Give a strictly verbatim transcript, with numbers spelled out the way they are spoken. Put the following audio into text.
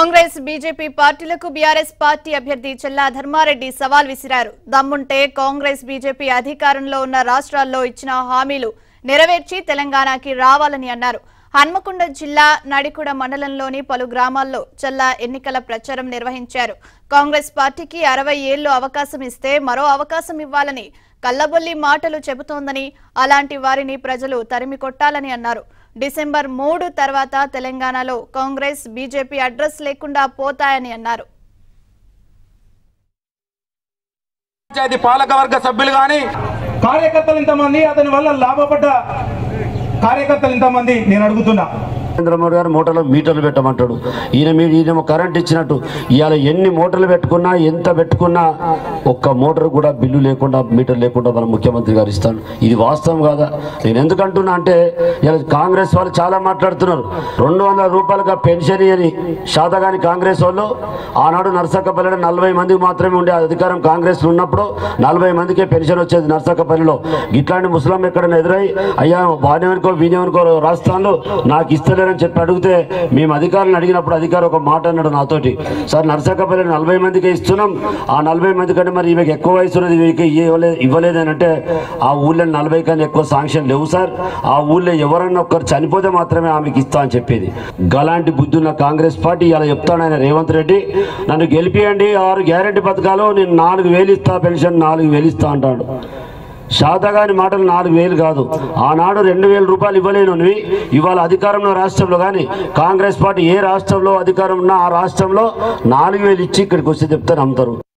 Congress BJP పార్టీలకు BRS party అభ్యర్థి చెల్లా ధర్మారెడ్డి సవాల్ విసిరారు. దమ్ముంటే కాంగ్రెస్ బీజేపీ అధికారంలో ఉన్న రాష్ట్రాల్లో ఇచ్చిన హామీలు నెరవేర్చి తెలంగాణకి రావాలని అన్నారు. హన్మకొండ జిల్లా నడికుడ మండలంలోని పలు గ్రామాల్లో చెల్లా ఎన్నికల ప్రచారం నిర్వహించారు. కాంగ్రెస్ పార్టీకి అరవై ఏళ్లు అవకాశం ఇస్తే మరో అవకాశం ఇవ్వాలని కల్లబొల్లి మాటలు చెబుతోందని, అలాంటి వారిని ప్రజలు తరిమి కొట్టాలని అన్నారు. డిసెంబర్ మూడు తర్వాత తెలంగాణలో కాంగ్రెస్ బీజేపీ అడ్రస్ లేకుండా పోతాయని అన్నారు. పాలకవర్గ సభ్యులు గాని కార్యకర్తలు ఇంతమంది, అతని వల్ల లాభపడ్డ కార్యకర్తలు ఇంతమంది నేను అడుగుతున్నా. నరేంద్ర మోడీ గారు మోటార్లో మీటర్లు పెట్టమంటాడు. ఈయన మీ ఈయన కరెంట్ ఇచ్చినట్టు ఇవాళ ఎన్ని మోటార్లు పెట్టుకున్నా ఎంత పెట్టుకున్నా ఒక్క మోటార్ కూడా బిల్లు లేకుండా మీటర్ లేకుండా మన ముఖ్యమంత్రి గారు ఇస్తాడు. ఇది వాస్తవం కాదా? నేను ఎందుకంటున్నా అంటే ఇలా కాంగ్రెస్ వాళ్ళు చాలా మాట్లాడుతున్నారు. రెండు వందల రూపాయలుగా పెన్షన్ అని శాతగాని కాంగ్రెస్ వాళ్ళు ఆనాడు నర్సక్కపల్లిలో నలభై మందికి మాత్రమే ఉండే అధికారం కాంగ్రెస్ ఉన్నప్పుడు నలభై మందికే పెన్షన్ వచ్చేది నర్సక్కపల్లిలో. ఇట్లాంటి ముస్లిం ఎక్కడైనా ఎదురై అయ్యా వానేమనుకో వీనేమనుకో రాష్ట్రాల్లో నాకు ఇస్తలే అని చెప్పి అడిగితే మేము అధికారులను అడిగినప్పుడు అధికారి ఒక మాట అన్నాడు నాతోటి, సార్ నర్సక్కపల్లి నలభై మందికి ఇస్తున్నాం, ఆ నలభై మంది కంటే మరి ఈమెకి ఎక్కువ వయసు ఉన్నది ఈమెకి ఇవ్వలేదు ఇవ్వలేదని అంటే ఆ ఊళ్ళో నలభై కన్నా ఎక్కువ శాంక్షన్ లేవు సార్, ఆ ఊళ్ళో ఎవరన్నా ఒక్కరు చనిపోతే మాత్రమే ఆమెకి ఇస్తా అని చెప్పేది. గలాంటి బుద్ధి ఉన్న కాంగ్రెస్ పార్టీ ఇలా చెప్తాను ఆయన రేవంత్ రెడ్డి, నన్ను గెలిపియండి ఆరు గ్యారెంటీ పథకాలు నేను నాలుగు వేలు ఇస్తా, పెన్షన్ నాలుగు వేలు ఇస్తా అంటాడు. శాతగాని మాటలు నాలుగు వేలు కాదు, ఆనాడు రెండు వేల రూపాయలు ఇవ్వలేనువి ఇవాళ అధికారంలో రాష్ట్రంలో కానీ కాంగ్రెస్ పార్టీ ఏ రాష్ట్రంలో అధికారం ఉన్నా ఆ రాష్ట్రంలో నాలుగు వేలు ఇచ్చి ఇక్కడికి వస్తే చెప్తే నమ్ముతారు.